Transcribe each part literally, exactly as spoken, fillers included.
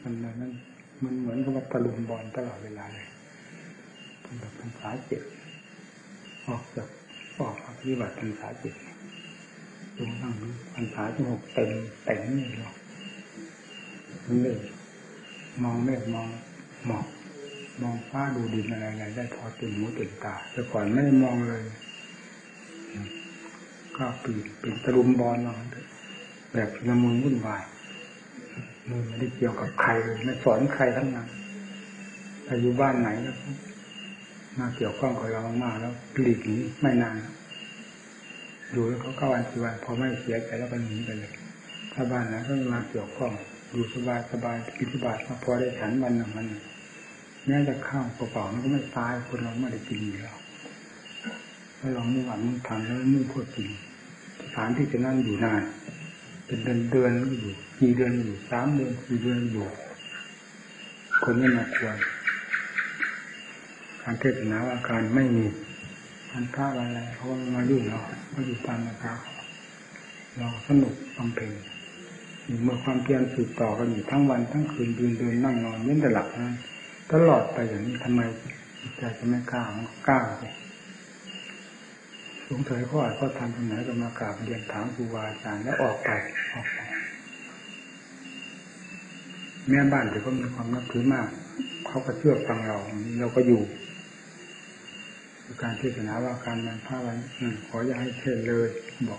มันนั้นมันเหมือนกับว่าตะลุมบอลตลอดเวลาเลยเป็นแบบพรรษาเจ็ดออกจากออกปฏิบัติพรรษาเจ็ดจนทั้งพรรษาที่หกเต็มเต็มนี่หรอกมันเลยมองเมฆมองหมอกมองฟ้าดูดินอะไรอะไรได้พอเต็มหูเต็มตาแต่ก่อนไม่ได้มองเลยก็ปีเป็นตะลุมบอลมาแบบละมุนวุ่นวายมันไม่ได้เกี่ยวกับใครเลยไม่สอนใครทั้งนั้นอายุบ้านไหนแล้วมาเกี่ยวข้องกับเรามากแล้วหลีกหนีไม่นานอยู่แล้วเขาเข้าวันสี่วันพอไม่เสียใจแล้วก็หนีไปเลยถ้าบ้านไหนก็มาเกี่ยวข้องอยู่สบายสบายกินสบายพอได้ฉันวันหนึ่งวันแม้จะข้าวเปล่าๆมันก็ไม่ตายคนเราไม่ได้กินอยู่แล้วถ้าเรามุ่งอัดมุ่งทำแล้วมุ่งพูดจริงสถานที่จะนั่งอยู่นานเป็นเดือนเดือนอยู่กี่เดือนอยู่สามเดือนสี่เดือนอยู่คนไม่มาควรการเทศนาอาการไม่มีอันพระอะไรเขามายุ่งเราเขาอยู่ตามนะครับเราสนุกบำเพ็ญเมื่อความเพียรสืบต่อกันอยู่ทั้งวันทั้งคืนยืนเดินนั่งนอนเว้นแต่หลับนั้นตลอดไปอย่างนี้ทำไมจิตใจจะไม่กล้ามันกล้าเลยสงสัยเขาอาจก็ทำตรงไหนก็มากราบเรียนถามครูบาอาจารย์แล้วออกไปออกไปแม่บ้านแต่ก็มีความนับถือมากเขาก็เชื่อฟังเราเราก็อยู่การเทศนาว่าการนำผ้าไว้ขออย่าให้เทศเลยบอก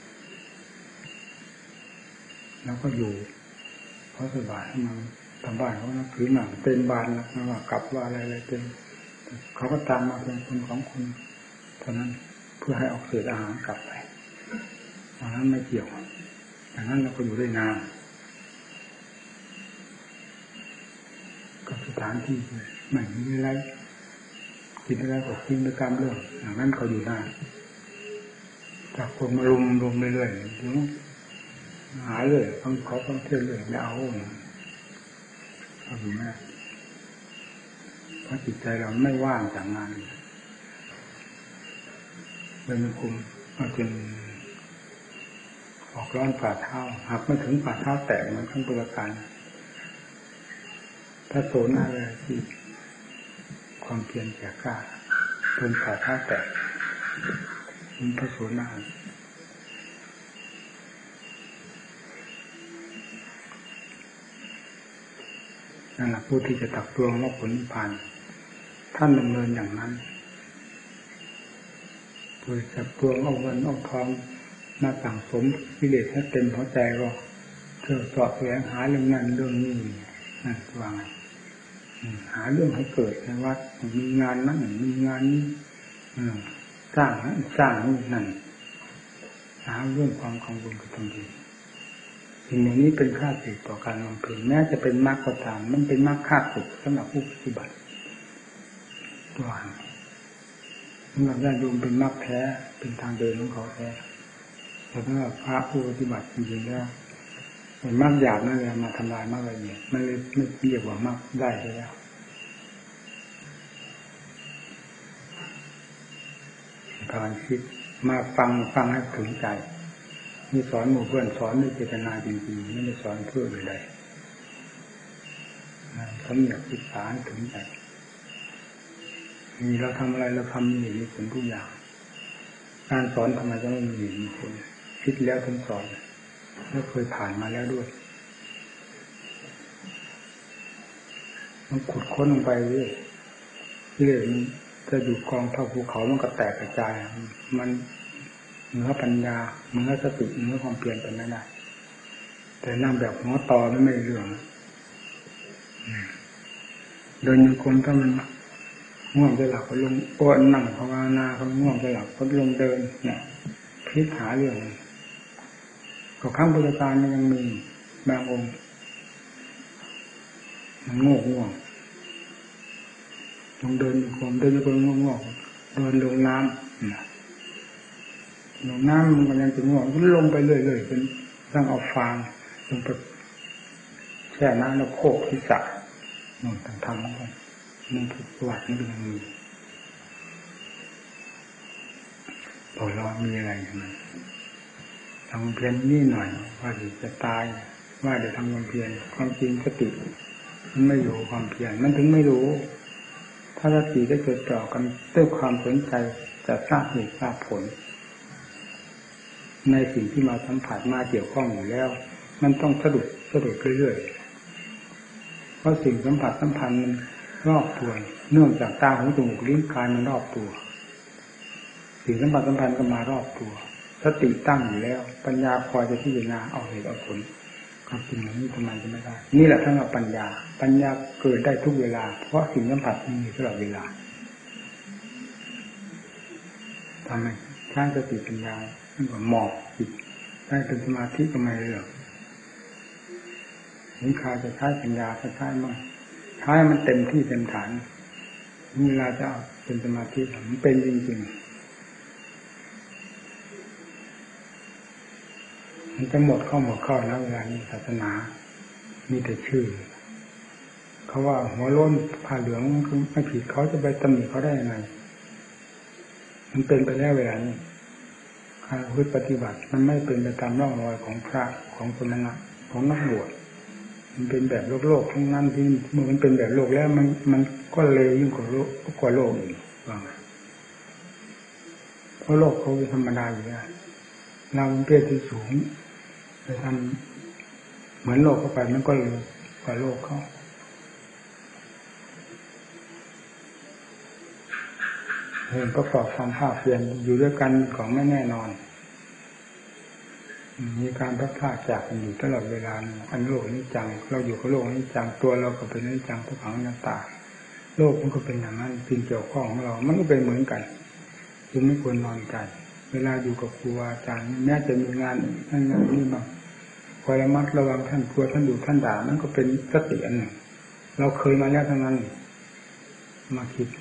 แล้วก็อยู่เพราะสบายมาทำบ้านเขานับถือมากเต็มบ้านแล้วไม่ว่ากลับว่าอะไรอะไรเต็มเขาก็ตามมาเป็นคนของคุณเท่านั้นเพื่อให้ออกเศษอาหารกลับไปดังนั้นไม่เกี่ยวดังนั้นเราก็อยู่ได้นานกับสถานที่ไม่มีอะไรกินอะไรก็กินไปตามเรื่องอย่างนั้นก็อยู่ได้จากคนมารุมรุมเรื่อยๆถึงหาเลยต้องเขาต้องเที่ยวเลยไม่เอาเอาอยู่แม่เพราะจิตใจเราไม่ว่างจากงานเลยมันคุมมาจนออกร้อนฝ่าเท้าหากไม่ถึงฝ่าเท้าแตกมันขั้นตัวการถ้าโซนอะไรที่ความเพียรแก่กล้าจนฝ่าเท้าแตกมันพระโสดานั่นแหละผู้ที่จะตักตวงว่าผลนิพพานท่านดำเนินอย่างนั้นผู้จะตวงเอาเงินเอาทองมาสั่งสมกิเลสให้เต็มหัวใจก็เที่ยวสอบแสวงหาเรื่องนั้นเรื่องนี้นั่นว่าไงหาเรื่องให้เกิดในวัดมีงานนั้นมีงานนี้สร้างนั้นสร้างนี่นั่นหาเรื่องความกังวลกับตนเองสิ่งอย่างนี้เป็นค่าศึกต่อการบำเพ็ญแม้จะเป็นมรรคก็ตามมันเป็นมรรคค่าศึกสำหรับผู้ปฏิบัติตัวสำหรับญาติโยมเป็นมรรคแท้เป็นทางเดินของเขาแท้แต่สำหรับพระผู้ปฏิบัติจริงๆแล้วเป็นมรรคหยาบนั่นแหละมาทำลายมรรคละเอียดมันเลยไม่เรียกว่ามรรคได้แล้วการคิดมาฟังฟังให้ถึงใจมีสอนหมู่เพื่อนสอนด้วยเจตนาจริงๆไม่ได้สอนเพื่อใดๆเขาอยากศึกษาถึงใจมีเราทำอะไรเราทำมีผลทุกอย่างการสอนทำไมจะไม่มีผลคิดแล้วถึงสอนแล้วเคยผ่านมาแล้วด้วยมันขุดค้นลงไปเรื่อยเรื่อยจะอยู่กองเท่าภูเขามันก็แตกกระจายมันเหนือปัญญาเหนือสติเหนือความเปลี่ยนไปไม่ได้แต่นั่งแบบหัวต่อไม่เรื่องโดยมีคนถ้ามันง่วงจะหลับก็ลงโอ้นั่งภาวนาเขาง่วงจะหลับก็ลงเดินเนี่ยพิจารณาเรื่องก็ข้างบริการมันยังมีบางองค์มันง่วงง่วงลงเดินอยู่คนเดินอยู่คนง่วงง่วงเดินลงน้ำนะลงน้ำมันยังจะง่วงก็ลงไปเรื่อยๆเป็นตั้งเอาฟางลงไปแช่น้ำแล้วโคกที่สระนั่นทางทำมันมันถูกประวัตินี่เป็นมีพอเรามีอะไรอย่างนั้นทำเพียรนี่หน่อยว่าจะตายว่าเดี๋ยวทำความเพียรความจริงสติมันไม่รู้ความเพียรมันถึงไม่รู้ถ้าสติได้จดจ่อกันด้วยความสนใจจะทราบเหตุทราบผลในสิ่งที่มาสัมผัสมาเกี่ยวข้องอยู่แล้วมันต้องสะดุดสะดุดเรื่อยๆเพราะสิ่งสัมผัสสัมพันธ์มันรอบตัวเนื่องจากตาหูจมูกลิ้นกายมันรอบตัวสิ่งสัมผัสสัมพันธ์ก็มารอบตัวสติตั้งอยู่แล้วปัญญาคอยจะพิจารณาเอาเหตุเอาผลความจริงอย่างนี้ทำไมจะไม่ได้นี่แหละทั้งกับปัญญาปัญญาเกิดได้ทุกเวลาเพราะสิ่งสัมผัสมีตลอดเวลาทำไมสร้างสติปัญญามันก็หมอบจิตได้เป็นสมาธิก็ไม่เรื่องนิคาจะใช้ปัญญาก็ใช้มั่งใช้มันเต็มที่เต็มฐานเวลาจะเอาเป็นสมาธิมันเป็นจริงๆมันจะหมดเข้าหมดเข้าแล้วเวลานี้ศาสนามีแต่ชื่อเขาว่าหัวโล้นผ้าเหลืองคือไม่ผิดเขาจะไปตำหนิเขาได้ยังไงมันเป็นไปแล้วเวลานี้การพุทธปฏิบัติมันไม่เป็นไปตามร่องรอยของพระของคนนั้นของนักบวชมันเป็นแบบโลกโลกทั้งนั้นที่เมื่อมันเป็นแบบโลกแล้วมันมันก็เลวยิ่งกว่าโลกกว่าโลกอีกว่าไงเพราะโลกเขาเป็นธรรมดาอยู่แล้วเราเป็นเพศที่สูงไปทำเหมือนโลกเข้าไปมันก็เลวกว่าโลกเขาเห็นประกอบความภาคเพียรอยู่ด้วยกันของไม่แน่นอนมีการพัดพลาดจากกันอยู่ตลอดเวลาอันโลกนี้จังเราอยู่กับโลกนี้จังตัวเราก็เป็นนี้จังทุกขังนัตตาโลกมันก็เป็นอย่างนั้นสิ่งเกี่ยวข้องของเรามันก็เป็นเหมือนกันจึงไม่ควรนอนใจเวลาอยู่กับครูอาจารย์แม้จะมีงานนั่นงานนี่บ้างคอยระมัดระวังท่านครัวท่านอยู่ท่านด่านั่นก็เป็นสติอันหนึ่งเราเคยมาแล้วทั้งนั้นมาคิด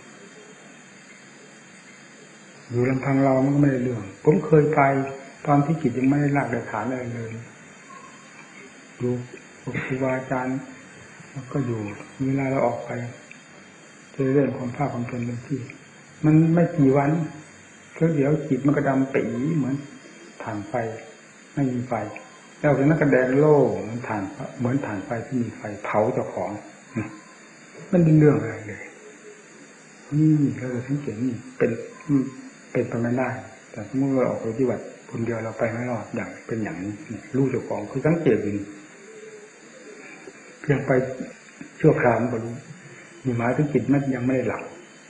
อยู่ลำพังเรามันก็ไม่ได้เรื่องผมเคยไปตอนที่จิตยังไม่ได้หลักได้ฐานอะไรเลยอยู่กับครูอาจารย์แล้วก็อยู่เวลาเราออกไปเจอเรื่องความภาคความเป็นเป็นที่มันไม่กี่วันก็เดี๋ยวจิตมันก็ดำปีเหมือนถ่านไฟไม่มีไฟแล้วเป็นนักแสดงโล่เหมือนถ่านเหมือนถ่านไฟที่มีไฟเผาเจ้าของมันเป็นเรื่องอะไรเลยนี่เราจะสังเกตนี่เป็นเป็นไปไม่ได้แต่เมื่อเราออกไปปฏิบัติคนเดียวเราไปไม่รอดอย่างเป็นอย่างนี้รู้เจ้าของคือสังเกตเองเพียงไปชั่วคราวมันก็รู้มีหมายถึงจิตมันยังไม่ได้หลับ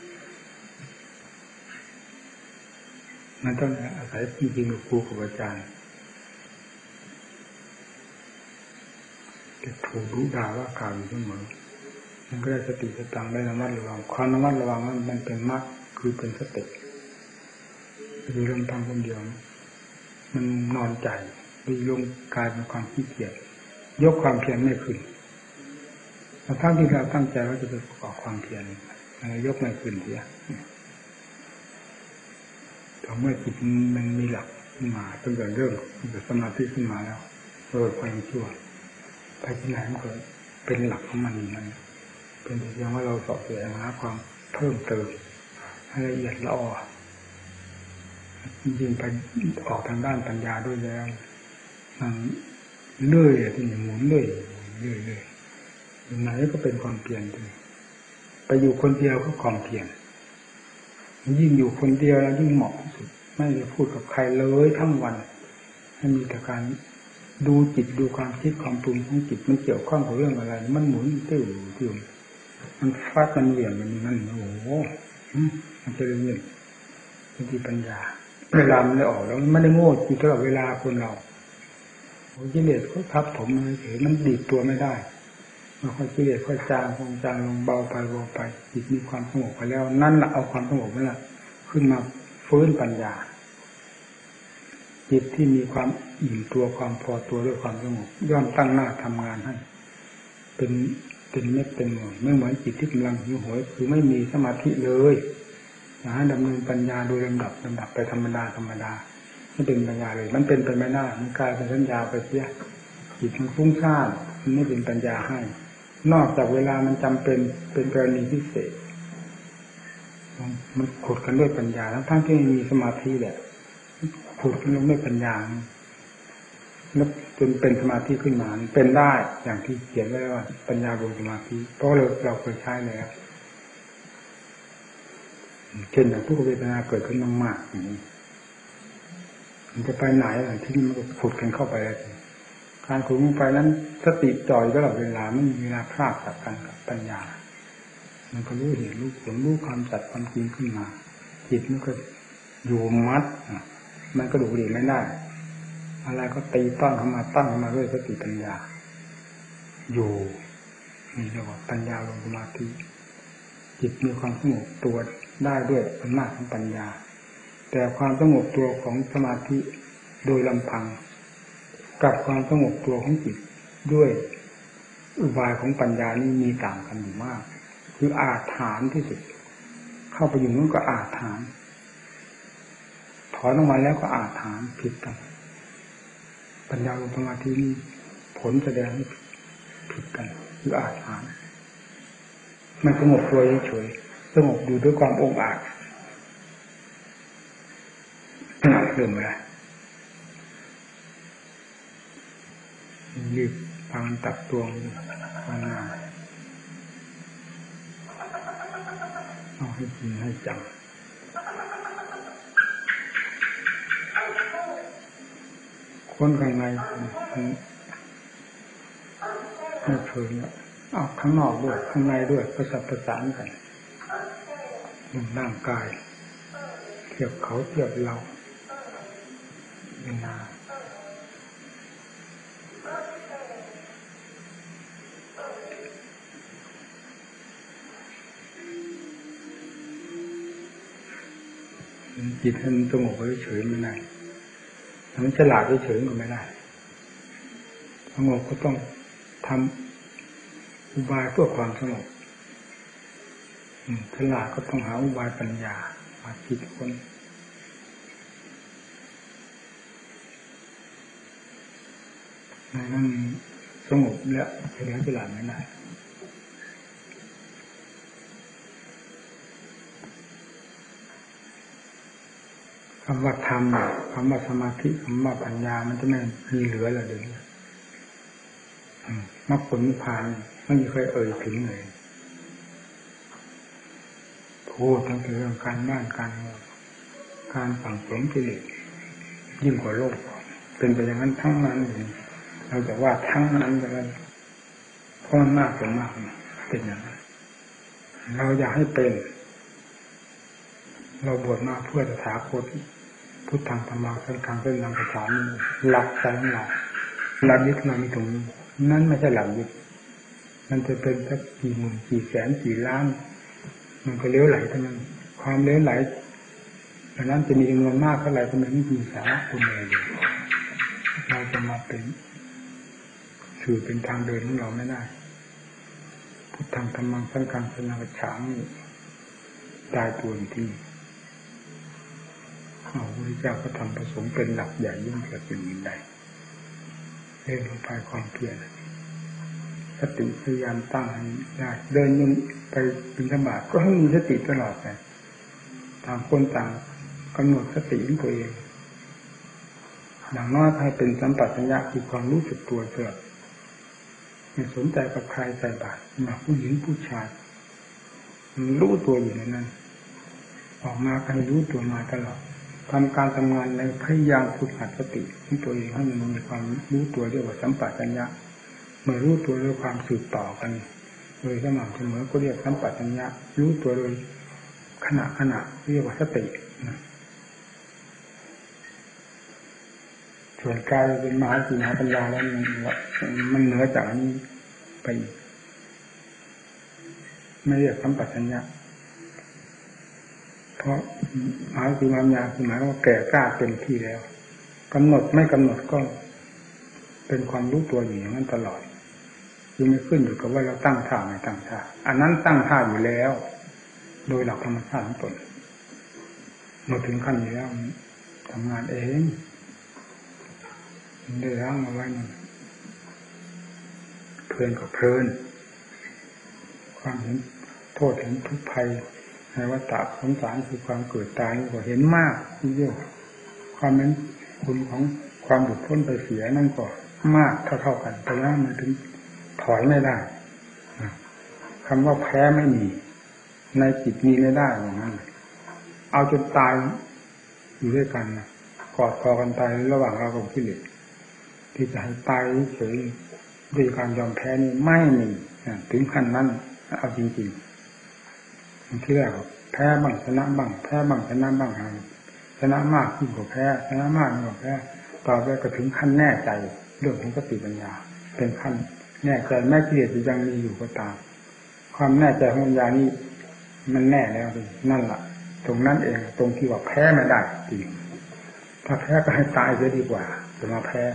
มันต้องอาศัยจริงๆกับครูกับอาจารย์จะถูกรู้ด่าว่ากล่าวอยู่เสมอมันก็ได้สติสตังได้ระมัดระวังความระมัดระวังนั้นมันเป็นมรรคคือเป็นสติดูลำพังคนเดียวมันนอนใจดูลงกายเป็นความขี้เกียจยกความเพียรไม่ขึ้นแต่ทั้งที่เราตั้งใจว่าจะไปประกอบความเพียรยกไม่ขึ้นเสียแต่เมื่อจิตมันมีหลักขึ้นมาตั้งแต่เริ่มตั้งแต่สมาธิขึ้นมาแล้วเออความชั่วไปที่ไหนมันก็เป็นหลักของมันนั่นเป็นเพียงว่าเราสอบเสียหาความเพิ่มเติมให้ละเอียดละออยิ่งไปออกทางด้านปัญญาด้วยแล้วมันเลื่อยที่หมุนเลื่อยเลื่อยเลื่อยอยู่ไหนก็เป็นความเพียรด้วยไปอยู่คนเดียวก็ความเพียรยิ่งอยู่คนเดียวแล้วยิ่งเหมาะที่สุดไม่ได้พูดกับใครเลยทั้งวันให้มีแต่การดูจิตดูความคิดความปรุงของจิตมันเกี่ยวข้องกับเรื่องอะไรมันหมุนติ้วติ้วมันฟาดมันเหวี่ยงมันนั่นโอ้โหมันจะเรื่องนี้เป็นที่ปัญญาเวลามันได้ออกแล้วมันไม่ได้โง่อยู่ตลอดเวลาคนเราโอ้กิเลสก็ทับผมเลยเฉยมันดีดตัวไม่ได้มันค่อยกิเลสค่อยจางคงจางลงเบาไปเบาไปจิตมีความสงบไปแล้วนั่นแหละเอาความสงบนั่นแหละขึ้นมาฟื้นปัญญาจิตที่มีความอิ่มตัวความพอตัวด้วยความสงบย่อมตั้งหน้าทำงานให้เป็นเป็นเม็ดเป็นหน่วยไม่เหมือนจิตที่กำลังหิวโหยคือไม่มีสมาธิเลยนะดำเนินปัญญาโดยลำดับลำดับไปธรรมดาธรรมดาไม่เป็นปัญญาเลยมันเป็นไปไม่ได้มันกลายเป็นสัญญาไปเสียจิตมันฟุ้งซ่านมันไม่เป็นปัญญาให้นอกจากเวลามันจำเป็นเป็นกรณีพิเศษมันขุดกันด้วยปัญญาทั้งทั้งที่มีสมาธิแหละขุดกันด้วยปัญญาแล้วจนเป็นสมาธิขึ้นมาเป็นได้อย่างที่เขียนไว้ว่าปัญญาบนสมาธิเพราะเราเราเคยใช้แล้วเช่นอย่างทุกเวทนาเกิดขึ้นมากๆอย่างนี้มันจะไปไหนอะไรที่มันก็ขุดกันเข้าไปการขุดลงไปนั้นสติจ่อยตลอดเวลาไม่มีเวลาพลาดจากกันกับปัญญามันก็รู้เห็นรู้ผลรู้ความจัดความจริงขึ้นมาจิตมันก็อยู่มัดมันก็ดูดีไม่ได้อะไรก็ตีต้อนเข้ามาตั้งเข้ามาด้วยสติปัญญาอยู่นี่เรียกว่าปัญญาลงสมาธิจิตมีความสงบตัวได้ด้วยอำนาจของปัญญาแต่ความสงบตัวของสมาธิโดยลำพังกับความสงบตัวของจิตด้วยอุบายของปัญญานี่มีต่างกันอยู่มากคืออาถรรพ์ที่สุดเข้าไปอยู่นู้นก็อาถรรพ์ถอนออกมาแล้วก็อาถรรพ์ผิดกันปัญญาลงสมาธินี่ผลแสดงให้ผิดกันคืออาถรรพ์มันสงบตัวเฉยๆสงบอยู่ด้วยความองอาจเริ่มอะไรรีบฟังตักตวงภาวนาเอาให้จริงให้จังคนข้างในไม่เผยเนี่ยเอาข้างนอกด้วยข้างในด้วยประสานประสานกันร่างกายเทียบเขาเทียบเราเวลาจิตให้มันสงบไว้เฉยไม่ได้มันฉลาดเฉยก็ไม่ได้สงบก็ต้องทำอุบายเพื่อความสงบฉลาดก็ต้องหาอุบายปัญญามาคิดคนในนั้นสงบแล้วเฉลียวฉลาดไม่ได้คำว่าธรรมคำว่าสมาธิคำว่าปัญญามันจะไม่มีเหลือเลยเดี๋ยวนี้มรรคผลนิพพานไม่มีใครเอ่ยถึงเลยพูดทั้งเรื่องการบ้านการการสั่งสมกิเลสยิ่งกว่าโลกเป็นไปอย่างนั้นทั้งนั้นเลยเราจะว่าทั้งนั้นไปเลยเพราะมันมากกว่ามากเป็นอย่างนั้นเราอยากให้เป็นเราบวชมาเพื่อตถาคตพุทธังธรรมังสังฆังเป็นนามประสานหลักใจของเราหลักยึดมามีตรงนี้นั่นไม่ใช่หลักยึดมันจะเป็นสักกี่หมื่นกี่แสนกี่ล้านมันก็เลี้ยวไหลเท่านั้นความเลี้ยวไหลดังนั้นจะมีจำนวนมากเท่าไหร่ก็ไม่มีสาระคุณเลยเราจะมาเป็นสื่อเป็นทางเดินของเราไม่ได้พุทธังธรรมังสังฆังเป็นนามประสานตายตัวที่พระพุทธเจ้าก็ทำประสงค์เป็นหลักใหญ่ยิ่งกว่าสิ่งอื่นใดเรื่องลงไปความเพียรสติพยายามตั้งให้ได้เดินยังไปบิณฑบาตก็ให้มีสติตลอดไปต่างคนต่างกำหนดสติของตัวเองอย่างน้อยให้เป็นสัมปชัญญะคือความรู้สึกตัวเถอะไม่สนใจกับใครใส่บาตรมาผู้หญิงผู้ชายรู้ตัวอยู่ในนั้นออกมาให้รู้ตัวมาตลอดทำการทำงานในพยายามฝึกหัดสติของตัวเองให้มันมีความรู้ตัวเรียกว่าสัมปชัญญะเมื่อรู้ตัวด้วยความสืบต่อกันโดยสม่ำเสมอก็เรียกสัมปชัญญะรู้ตัวโดยขณะขณะเรียกว่าสติส่วนกายเป็นมหาจิตมหาปัญญาแล้วมันมันเหนือจากนี้ไปไม่เรียกสัมปชัญญะเพราะหมายคือความยาวคือหมายว่าแก่กล้าเต็มที่แล้วกำหนดไม่กำหนดก็เป็นความรู้ตัวอยู่อย่างนั้นตลอดยังไม่ขึ้นอยู่กับว่าเราตั้งท่าไม่ตั้งท่าอันนั้นตั้งท่าอยู่แล้วโดยหลักธรรมชาติของตนเมื่อถึงขั้นนี้แล้วทำงานเองได้ร่างมาไว้มันเพลินกับเพลินความเห็นโทษเห็นทุกข์ภัยในวัฏฏะสงสารคือความเกิดตายนี่ก็เห็นมากที่เยอะความนั้นคุณของความหลุดพ้นไปเสียนั่นก็มากเท่าๆกันแต่แล้วมันถึงถอยไม่ได้คำว่าแพ้ไม่มีในจิตมีไม่ได้อย่างนั้นเอาจนตายอยู่ด้วยกันนะกอดคอกันตายระหว่างเรากับกิเลสที่จะให้ตายเฉยด้วยการยอมแพ้นี่ไม่มีถึงขั้นนั้นเอาจริงๆที่แรกแพ้บ้างชนะบ้างแพ้บ้างชนะบ้างชนะมากยิ่งกว่าแพ้ชนะมากยิ่งกว่าแพ้ต่อไปก็ถึงขั้นแน่ใจเรื่องของสติปัญญาเป็นขั้นแน่ใจแม้กิเลสยังมีอยู่ก็ตามความแน่ใจของปัญญานี่มันแน่แล้วนั่นแหละตรงนั้นเองตรงที่ว่าแพ้ไม่ได้จริงถ้าแพ้ก็ให้ตายจะดีกว่าจะมาแพ้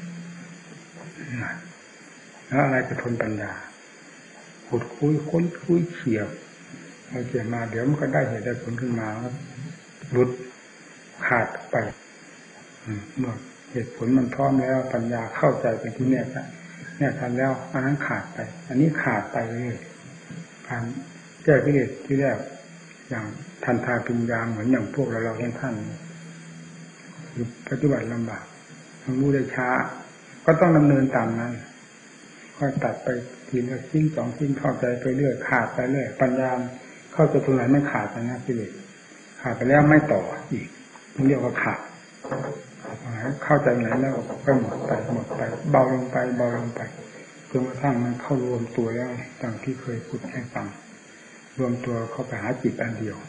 แล้วอะไรจะทนปัญญาขุดคุยค้นคุยเฉียบเอาเฉียบมาเดี๋ยวมันก็ได้เหตุได้ผลขึ้นมาหลุดขาดไปเมื่อเหตุผลมันพร้อมแล้วปัญญาเข้าใจเป็นที่แน่ชัดแน่ชัดแล้วอันนั้นขาดไปอันนี้ขาดไปเลยการแก้กิเลสที่แรกอย่างทันทาปัญญาเหมือนอย่างพวกเราเราท่านคือปฏิบัติลำบากมันรู้ได้ช้าก็ต้องดำเนินตามนั้นค่อยตัดไปทีละชิ้นสองชิ้นเข้าใจไปเรื่อยขาดไปเรื่อยปัญญาเข้าใจตรงไหนไม่ขาดนะกิเลสขาดไปแล้วไม่ต่ออีกมันเรียกว่าขาดเข้าใจไหนแล้วก็หมดไปหมดไปเบาลงไปเบาลงไปจนกระทั่งมันเข้ารวมตัวแล้วดังที่เคยพูดให้ฟังรวมตัวเข้าไปหาจิตอันเดียว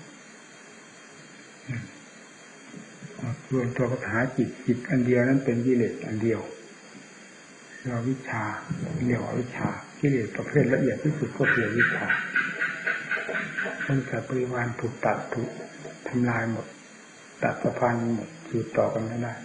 รวมตัวเข้าไปหาจิตจิตอันเดียวนั้นเป็นกิเลสอันเดียวเราวิชาเรียกว่าวิชากิเลสประเภทละเอียดที่สุดก็คือวิชามันกับปริวารถูกตัดถูกทำลายหมดตัดสะพานหมดสืบต่อกันไม่ได้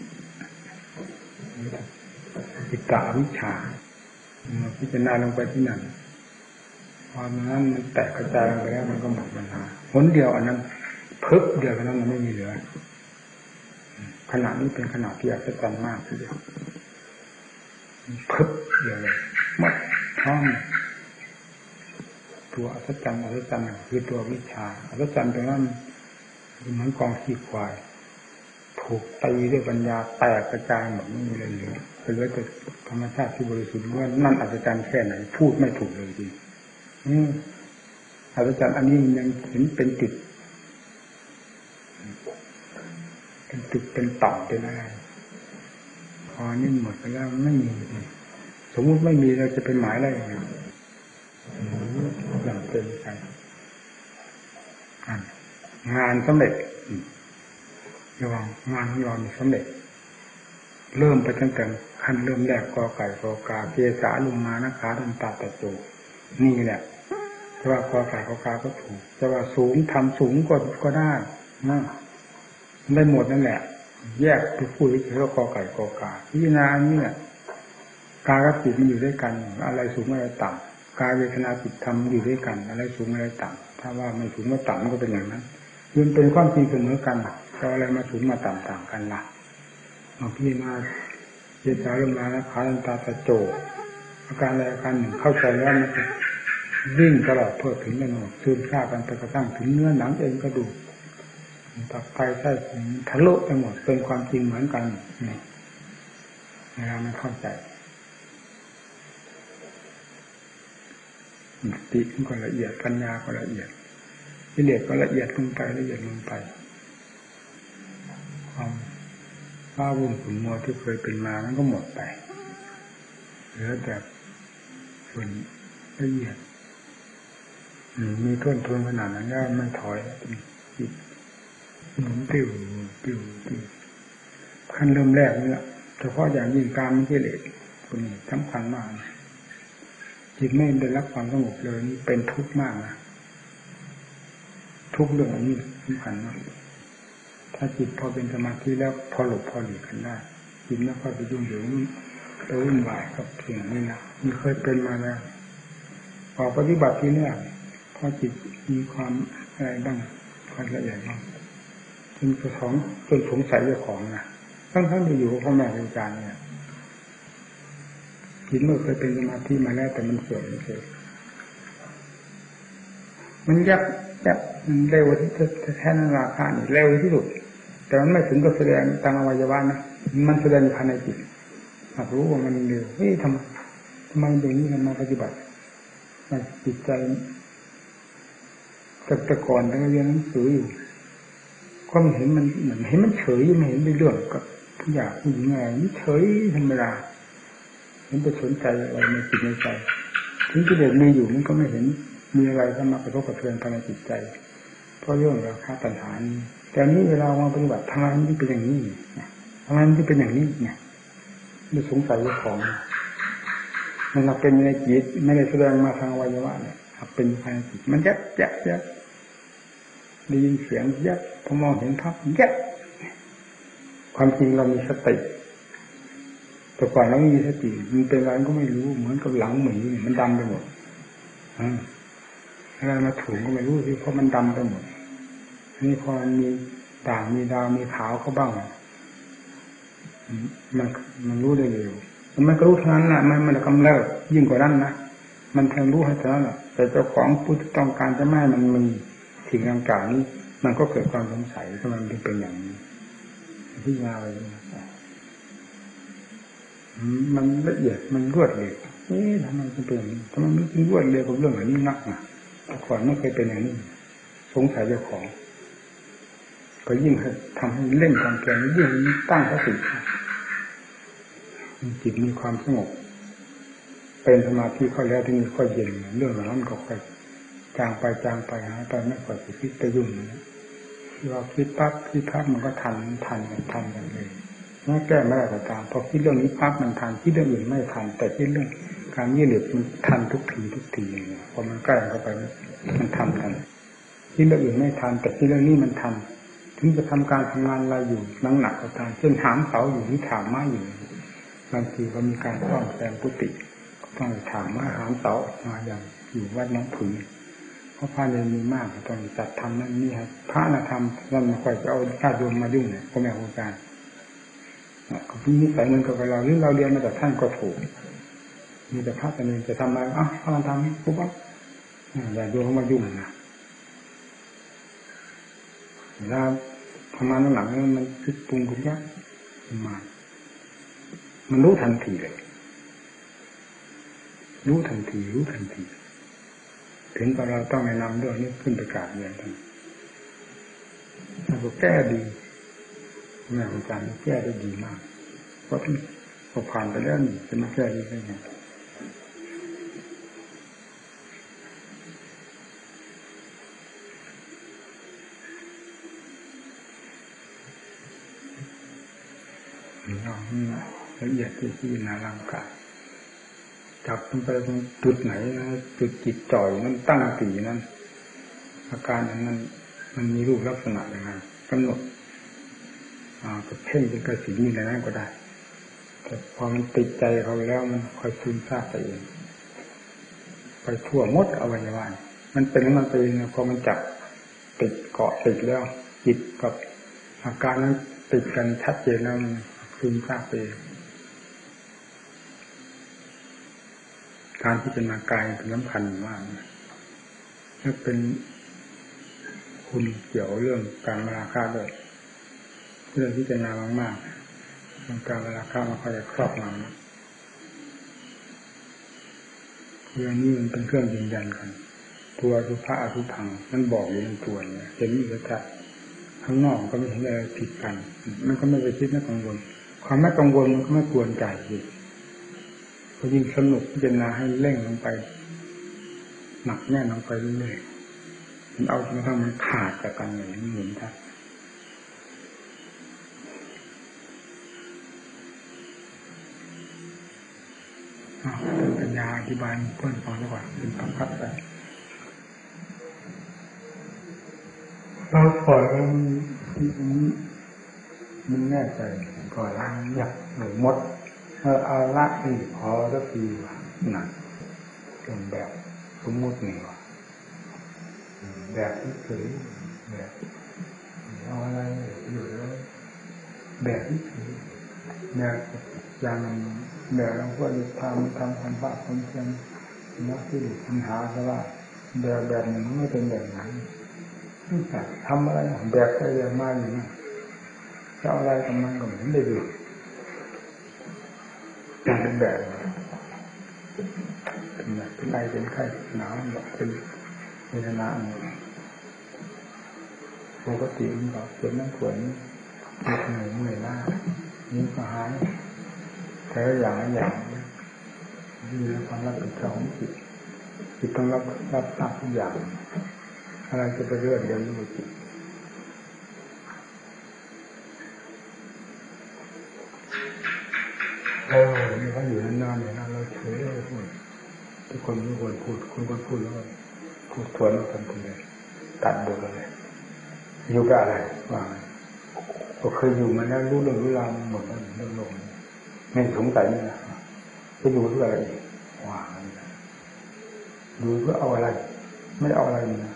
จิตตาวิชาพิจารณาลงไปที่นั่นพอนั้นมันแตกกระจายไปแล้วมันก็หมดปัญหาผลเดียวอันนั้นพึบเดียวกันนั้นมันไม่มีเหลือขนาดนี้เป็นขนาดที่อัศจรรย์มากทีเดียวพึบเดียวเลยหมดท้องตัวอัศจรรย์อัศจรรย์คือตัววิชาอัศจรรย์ตรงนั้นเหมือนกองขี้ควายถูกตีด้วยปัญญาแตกกระจายหมดไม่มีอะไรเหลือเหลือแต่ธรรมชาติที่บริสุทธิ์ว่านั่นอัศจรรย์แค่ไหนพูดไม่ถูกเลยจริงนี่อัศจรรย์อันนี้ยังเห็นเป็นติดเป็นติดเป็นต่อเป็นอะไรพอนี่หมดไปแล้วไม่มีสมมุติไม่มีเราจะเป็นหมายอะไรอย่างเงี้ยอย่างเป็นใจงานสำเร็จระวังงานของเราสำเร็จเริ่มไปตั้งแต่ขั้นเริ่มแรกกอไก่กอกาเกษาลงมานะขาดำตาตะโจนี่แหละจะว่ากอไก่กอกาก็ถูกจะว่าสูงทำสูงก็ก็ได้นะได้หมดนั่นแหละแยกไปพูดเฉยๆว่ากอไก่กอกาพิจารณาอันนี้แหละกายกับจิตมันอยู่ด้วยกันอะไรสูงอะไรต่ำกายเวทนาจิตธรรมอยู่ด้วยกันอะไรสูงอะไรต่ำถ้าว่าไม่สูงไม่ต่ำมันก็เป็นอย่างนั้นมันเป็นความจริงเสมอกันจะอะไรมาสูงมาต่ำต่างกันล่ะเอาพี่มาเย็นสายลงมาแล้วขาลันตาตะโจอาการอะไรอาการหนึ่งเข้าใจแล้วมันจะวิ่งตลอดเพื่อถึงแน่นอนซึมซาบกันไปกระทั่งถึงเนื้อหนังเองก็ดูตับไตไส้ทะลุไปหมดเป็นความจริงเหมือนกันนี่เวลามันเข้าใจสติก็ละเอียดปัญญาก็ละเอียดกิเลสก็ละเอียดลงไปละเอียดลงไปความว้าวุ่นขุ่นมัวที่เคยเป็นมามันก็หมดไปเหลือแต่ส่วนละเอียดมีท่วนทนขนาดนั้นแล้วมันถอยจิตหมุนติ้วติ้วติ้วขั้นเริ่มแรกนี่แหละเฉพาะอย่างยิ่งการมันกิเลสคนนี้สำคัญมากจิตไม่ได้รับความสงบเลยนี่เป็นทุกข์มากนะทุกเรื่องนี้สำคัญมากถ้าจิตพอเป็นสมาธิแล้วพอหลบพอหลีกกันได้จิตไม่ค่อยไปยุ่งเหยิงไปวุ่นวายกับสิ่งนี้นะมีเคยเป็นมาแล้วพอปฏิบัติที่นี่พอจิตมีความอะไรบ้างความละเอียดบ้างจนกระท้องจนสงสัยเรื่องของนะทั้งทั้งที่อยู่กับพ่อแม่ครูอาจารย์เนี่ยจิตเมื่อเคยเป็นสมาธิมาแล้วแต่มันเสื่อมเฉยมันยับยับเร็วที่แท้ๆราคานี่เร็วที่สุดแต่มันไม่ถึงกับแสดงทางอวัยวะนะมันแสดงภายในจิตหากรู้ว่ามันเร็วเฮ้ยทำทำไมตรงนี้มันมาปฏิบัติจิตใจแต่แต่ก่อนตั้งแต่เรียนหนังสืออยู่ก็มันเห็นมันเหมือนเห็นมันเฉยไม่เห็นเรื่องกับผู้อยากผู้หญิงอะไรนี่เฉยธรรมดาเห็นไปสนใจอะไรในจิตในใจถึงกิเลสมีอยู่มันก็ไม่เห็นมีอะไรเข้ามากระทบกระเทือนภายในจิตใจเพราะเรื่องราคะตัณหาแต่นี้เวลามาปฏิบัติทำไมมันเป็นอย่างนี้ทำไมมันเป็นอย่างนี้เนี่ยไม่สงสัยเรื่องของมันเราเป็นในจิตไม่ได้แสดงมาทางวัยวะเนี่ยเป็นภายในจิตมันยัดยัดยัดได้ยินเสียงยัดพอมองเห็นภาพยัดความจริงเรามีสติแต่ก่อนเราไม่มีสติมันเป็นอะไรก็ไม่รู้เหมือนกับหลังหมีมันดำไปหมดอะไรมาถูกก็ไม่รู้สิเพราะมันดำไปหมดนี่พอมีด่างมีดาวมีขาวเข้าบ้างมันมันรู้ได้เร็วมันก็รู้เท่านั้นแหละมันมันกำเริบยิ่งกว่านั้นนะมันเพียงรู้ให้เท่านั้นแหละแต่เจ้าของผู้ต้องการจะไม่มันมีสิ่งต่างๆนี้มันก็เกิดความสงสัยทำไมมันถึงเป็นอย่างนี้พิจารณาไปมันละเอียดมันรวดเร็วเอ๊ะทำไมมันเป็นอย่างนี้ทำไมมันถึงรวดเร็วกับเรื่องแบบนี้นักนะแต่ก่อนไม่เคยเป็นอย่างนี้สงสัยเจ้าของก็ยิ่งทำให้เล่นความแก่ยิ่งตั้งสติจิตมีความสงบเป็นสมาธิเข้าแล้วที่นี่ก็เย็นเรื่องเหล่านั้นก็ค่อยจางไปจางไปหายไปไม่ค่อยคิดไปยุ่งนะที่ว่าคิดปั๊บคิดปั๊บมันก็ทันทันกันทันกันเลยแม้แก้ไม่ได้ก็ตามพอคิดเรื่องนี้ปั๊บมันทันคิดเรื่องอื่นไม่ทันแต่คิดเรื่องการยืดเหยียดมันทันทุกทีทุกทีอย่างเงี้ยพอมันใกล้เข้าไปมันทันกันคิดเรื่องอื่นไม่ทันแต่คิดเรื่องนี้มันทันถึงจะทำการทำงานอะไรอยู่นั่งหนักก็ตามเช่นถามเสาอยู่ที่ถามไม้อยู่บางทีก็มีการซ่อมแซมกุฏิต้องถามว่าหามเสามาอย่างอยู่วัดน้องผืนเพราะพระเรียนมีมากต้องจัดทำนั่นนี่ครับพระน่ะทำนั่นไม่ค่อยจะเอาญาติโยมมายุ่งเนี่ยพ่อแม่ครูอาจารย์ก็พี่นิสัยมันกับเราหรือเราเรียนมาจากท่านก็ถูกมีแต่พระแต่เนรจะทำอะไรอ้าวพระมันทำปุ๊บปั๊บอย่าโยมเข้ามายุ่งนะเวลาทำงานหลังๆมันคิดปรุงคุณยากมามันรู้ทันทีเลยรู้ทันทีรู้ทันทีถึงตอนเราต้องแนะนำเรื่องนี้ขึ้นประกาศเรียนท่านท่านก็แก้ดีแม่อาจารย์แก้ได้ดีมากเพราะที่พอผ่านไปแล้วนี่จะมาแก้ได้ยังไงละเอียดที่ที่นาร่างกายจับมันไปตรงจุดไหนนะจุดจิตจ่อยนั้นตั้งตีนั้นอาการนั้นมันมีรูปลักษณะยังไงกำหนดอ่าก็เพ่งเป็นกระสีนี่อะไรนั่นก็ได้แต่พอมันติดใจเขาแล้วมันค่อยซึมซาบไปเองไปทั่วมดอวัยวะมันเป็นมันไปเองพอมันจับติดเกาะติดแล้วจิตกับอาการนั้นติดกันชัดเจนแล้วมันซึมซาบไปเองการที่เป็นนากายเป็นสำคัญมากถ้าเป็นคุณเกี่ยวเรื่องการมาราคาด้วยเรื่องที่จะนามากๆเรื่องการมาราคามันก็จะครอบงำเรื่องนี้มันเป็นเครื่องยืนยันกันตัวสุภาอสุพังมันบอกอยู่ในตัวเนี่ยเห็นอยู่ชัดข้างนอกก็ไม่เห็นอะไรผิดกันมันก็ไม่ไปคิดไม่กังวลความไม่กังวลมันก็ไม่กวนใจอีกพอยิ่งสนุกพิจารณาให้เร่งลงไปหนักแน่นลงไปเรื่อยๆมันเอาจนกระทั่งมันขาดจากกันเลยมันเห็นชัดเป็นปัญญาอธิบายเพื่อนฟังดีกว่าเป็นคำพัดไปเราปล่อยมันมันแน่ใจก่อนแล้วอยากหนูมดเออเอาละนี่พอแล้วทีว่าหนักเรื่องแบบสมมตินี่ว่าแบบที่เฉยแบบเอาอะไรอยู่แล้วแบบที่เฉยแบบอย่างแบบเราก็ทำทำความบ้าความเพียรนักที่ดูปัญหาซะว่าแบบแบบหนึ่งไม่เป็นแบบนั้นทำอะไรแบบไปเรียนมาอยู่นะจะอะไรกับมันก็ไม่ได้ดูอย่างเป็นแบบเป็นไอเป็นไข้หนาวเป็นเวทนาปกติมันก็เป็นน้ำฝนมีเหนื่อยเมื่อยล้านี่ก็หายแต่อย่างอย่างมีความรับผิดชอบของจิตจิตต้องรับรับทราบทุกอย่างอะไรจะไปเรื่อยเดี๋ยวนี้จิตเออนี่เขาอยู่นานๆอย่างนั้นเราเฉยเลยพูดทุกคนทุกคนพูดคุณคนพูดแล้วพูดทวนกันทีเลยตัดบทเลยอยู่กับอะไรว่าก็เคยอยู่มาแล้วรู้เรื่องรู้ราวหมดแล้วเรื่องโลกไม่สงสัยนี่นะไปอยู่เพื่ออะไรว่าดูเพื่อเอาอะไรไม่ได้เอาอะไรนะ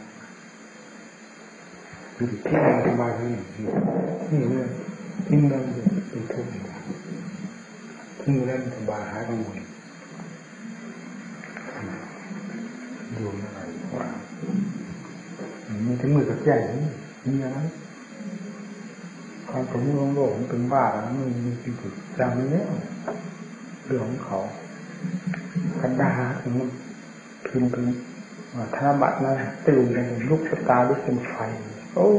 ดูที่มันสบายที่นี่เนี่ยทิ้งเรื่องเป็นทุกข์ทิ้งเรื่องสบายหายกังวลดูอะไรว่ามีถึงมือกับแก่นี่อะไรความสมมติของโลกมันเป็นบ้าแล้วมันมีสิ่งผิดจังนี้เรื่องของเขากันดาถึงพิมพ์เป็นธนบัตรนะตื่นกันลุกตาลุกเป็นไฟโอ้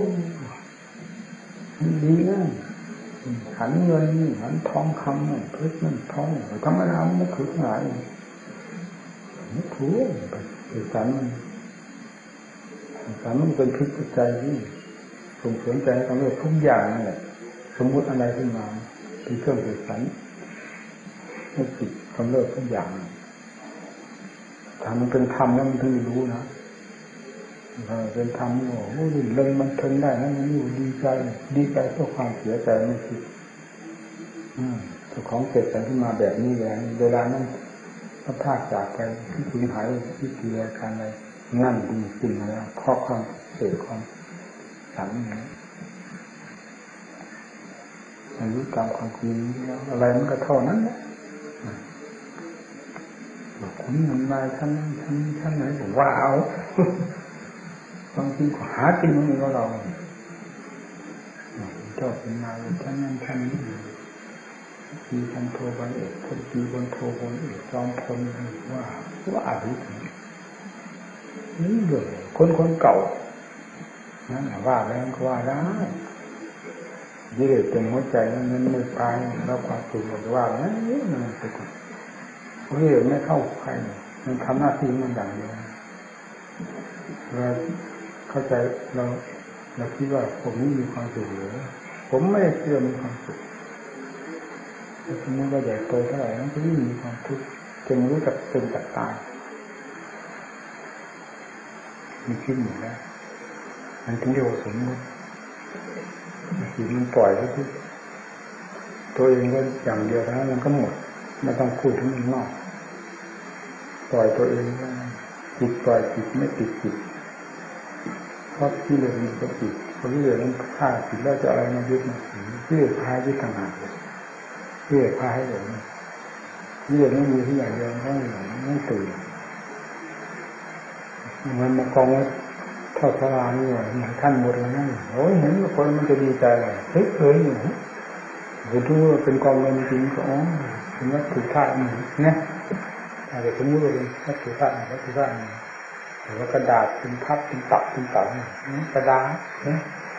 ดีนะหันเงินหันทองคำเพชรนั่นทองธรรมดาไม่ถูกหายไม่ถูกไปสารมันสารมันเป็นพิษใจที่ส่งเสริมใจให้ทำเรื่องทุกอย่างนี่แหละสมมติอะไรขึ้นมาเป็นเครื่องสื่อสารให้จิตทำเรื่องทุกอย่างถ้ามันเป็นธรรมแล้วมันถึงรู้นะถ้าเป็นธรรมโอ้โหเรื่องมันทนได้นะมันอยู่ดีใจดีใจเพราะความเสียใจไม่คิดเจ้าของเกิดใจขึ้นมาแบบนี้แล้วเวลานั้นพระธาตุจากไปที่คุณหายที่เกลียการอะไรนั่นดีขึ้นแล้วเพราะความเกิดความสังนี้อายุตามความจริงอะไรมันก็เท่านั้นแหละคุณมันมาชั้นชั้นชั้นไหนผมว่าเอาบางทีก็หากินมันก็เราเจ้าเป็นมาชั้นนั้นชั้นนี้ทีพันโทบันเอกคนทีบนโทบนเอกจอมพลว่าว่าอะไรนี่เลยคนคนเก่านั่นว่าแล้วก็ว่าได้ยิ่งเลยเป็นหัวใจนั้นไม่ตายแล้วความสุขบอกว่านั้นนี่มันเป็นเฮ้ยไม่เข้าใครมันทำหน้าที่มันอย่างเดียวเราเข้าใจเราเราคิดว่าผมนี่มีความสุขหรือผมไม่เชื่อมีความสุขสมมติว่าใหญ่โตเท่าไหร่นั้นก็ยิ่งมีความทุกข์จนรู้จักเป็นจักตายมีคิดอยู่แล้วมันถึงเรียกว่าสมมติจิตมันปล่อยไปที่ตัวเองก็อย่างเดียวเท่านั้นมันก็หมดไม่ต้องพูดถึงมันนอกปล่อยตัวเองจิตปล่อยจิตไม่ติดจิตเพราะที่เหลือมันก็จิตเพราะที่เหลือมันฆ่าจิตแล้วจะอะไรมายึดมาถือที่เหลือพายึดต่างหากที่เหลือพาให้หลงที่เหลือไม่มีที่อย่างเดียวต้องหลงต้องตื่นมันมากองไว้ทอดพระรานี่ว่าท่านหมดแล้วนั่นโอ้ยเห็นว่าคนมันจะดีใจเลยเฮ้ยเคยอยู่ผมดูว่าเป็นกองเงินจริงก็อ๋อถึงว่าถูกท่าหนึ่งนะอาจจะสมมติว่าเป็นวัตถุธาตุวัตถุธาตุหรือว่ากระดาษเป็นพับเป็นตับเป็นเต่ากระดาษเนี่ย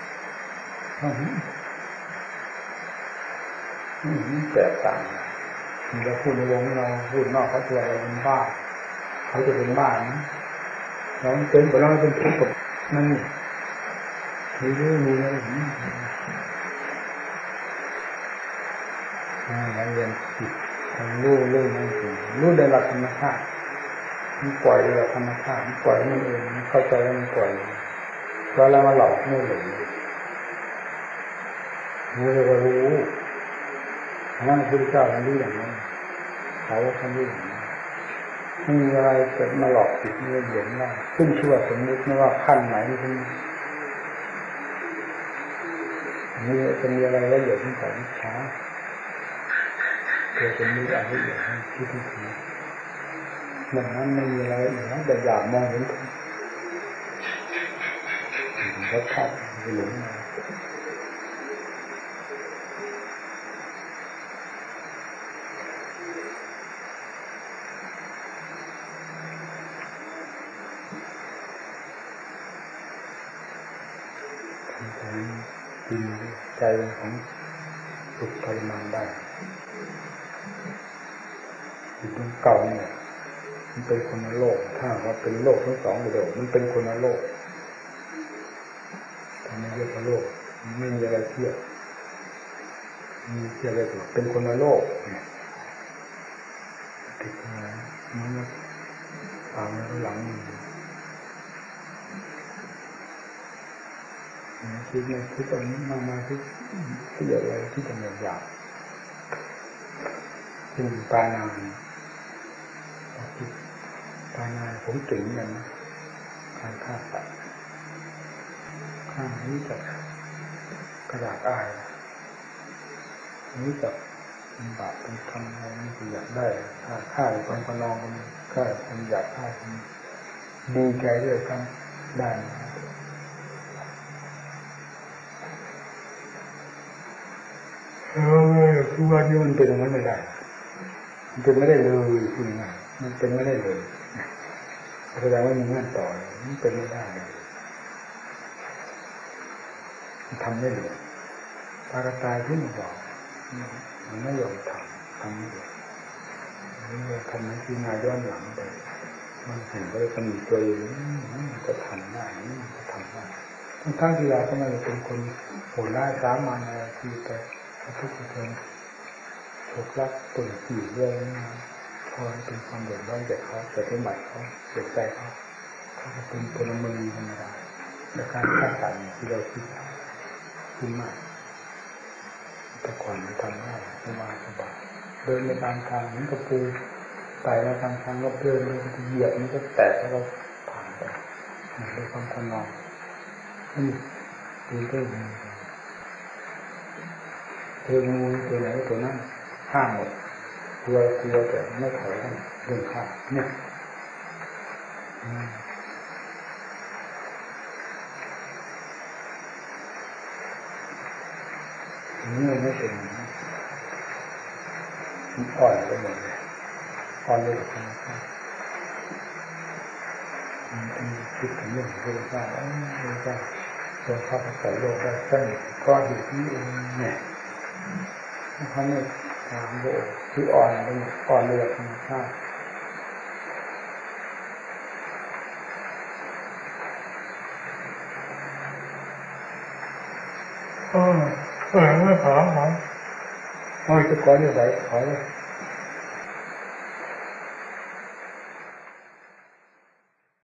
แตกต่างเราพูดในวงเราพูดนอกเขาตัวเราเป็นบ้าเขาจะเป็นบ้านะเราเป็นแต่เราเป็นทุกข์กับนั่นมีเรื่องมีอะไรอ่าเรียนจิตรู้เรื่องนั้นสิรู้ในหลักธรรมชาติมันปล่อยในหลักธรรมชาติมันปล่อยมันเองมันเข้าใจแล้วมันปล่อยแล้วเรามาหลอกไม่หลงรู้เลยว่ารู้นั่นพระพุทธเจ้าท่านรู้อย่างนั้นเขาท่านรู้อย่างนั้นไม่มีอะไรเกิดมาหลอกจิตไม่เหยียดได้ขึ้นชื่อว่าสมมติไม่ว่าขั้นไหนที่นี่จะมีอะไรละเอียดขึ้นกว่าวิชาเกิดเป็นมืออะไรอย่างนี้ที่ที่ถึงอย่างนั้นไม่มีอะไรอีกนะแต่อยากมองเห็นรสชาติหลงมาริงใจของสุขทรมานได้จิตมันเก่าเนี่ยมันเป็นคนละโลกถ้าว่าเป็นโลกทั้งสองเดียวมันเป็นคนละโลกทำไมเรียกว่าโลกไม่มีอะไรเทียบมีเทียบอะไรตัวเป็นคนละโลกเนี่ยติดอะไรมันมาตามมาหลังมันคิดเนี่ยคิดตรงนี้มามาที่ที่อะไรที่จะเหนื่อยยากจึงปานานปานานผมถึงกันนะการฆ่าสัตว์ฆ่านี้จากกระดาษอ้ายนี้จากเป็นบาปเป็นคำอะไรนี่คืออยากได้ฆ่าฆ่าความกระนองมันฆ่าความอยากฆ่ามันดีใจด้วยกันได้เออคือว่านี่มันเป็นอย่างนั้นไม่ได้มันเป็นไม่ได้เลยคุณไงมันเป็นไม่ได้เลยแสดงว่ามีเงื่อนต่อมันเป็นไม่ได้เลยมันทำไม่เลยปากตายที่มันบอกมันไม่ยอมทำทำไม่เลยนี่เราทำให้ที่งานย้อนหลังไปมันเห็นว่าจะมีตัวเองมันก็ทำได้นี่ก็ทำได้ทั้งทั้งที่เราก็ไม่ได้เป็นคนโหดร้ายสามัญอะไรที่ไปทุกคนถูกลักตุ่นจีบเรื่องพอเป็นความเดือดร้อนแก่เขาแต่เป็นบัตรเขาเสียใจเขาเขาเป็นพลเมืองธรรมดาในการฆ่าสัตว์ที่เราคิดขึ้นมากแต่ก่อนมันทำได้สบายสบายเดินในตามทางมันก็ปูไต่มาทางทางเราเดินมันก็เหยียบมันก็แตกแล้วเราผ่านไปด้วยความขนองนี่ตีได้ยังเธองูตัวไหนตัวนั้นห้ามหมดกลัวกลัวแต่ไม่ถอยเรื่องข้าเนี่ยนี่ไม่เป็นมันอ่อนไปหมดเลยอ่อนเลยกับธรรมชาติมันเป็นคิดถึงเรื่องพระเจ้าพระเจ้าทรงเข้าไปใส่โลกได้สนิทก็อยู่ที่เองเนี่ยเขาไม่ถามโลกคืออ่อนไปหมดอ่อนเลยกับธรรมชาติเออเออไม่ถามถามเออจะขอเรื่องไหนขอเลย